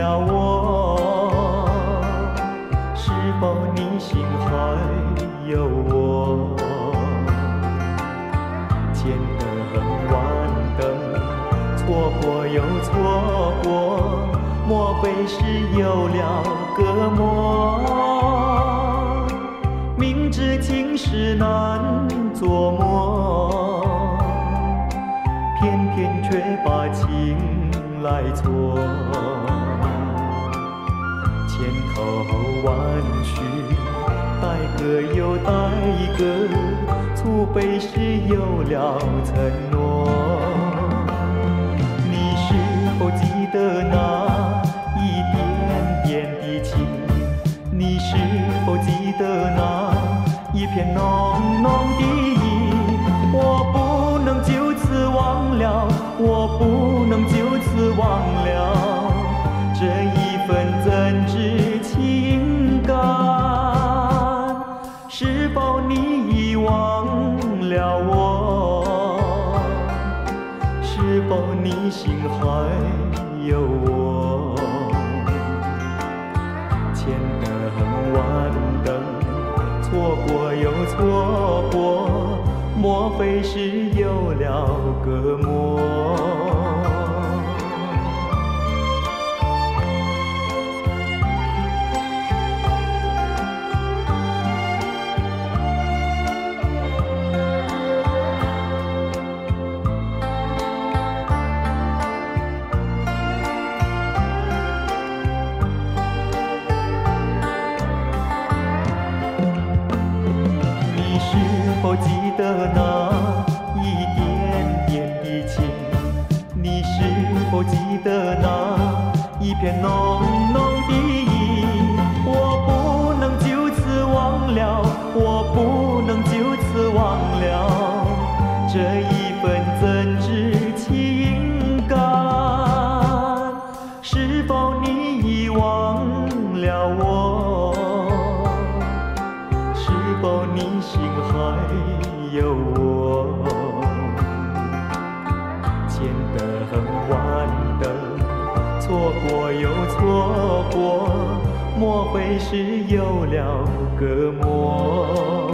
了我？是否你心还有我？牵得很晚的，错过又错过，莫非是有了隔膜？明知情事难琢磨，偏偏却把情来错。千头万绪，待个又待个，除非是有了承诺。你是否记得那一点点的情？你是否记得那一片浓浓的意？我不能就此忘了，我不能就此忘了这一份真挚情感。是否你遗忘了我？是否你心还有我？牵得很晚的，错过又错过，莫非是有了隔膜？是否记得那一点点的情？你是否记得那一片浓浓的意？我不能就此忘了，我不能就此忘了这一份真挚情感。是否你遗忘了我？是否你心还有我？牵得很晚的，错过又错过，莫非是有了隔膜？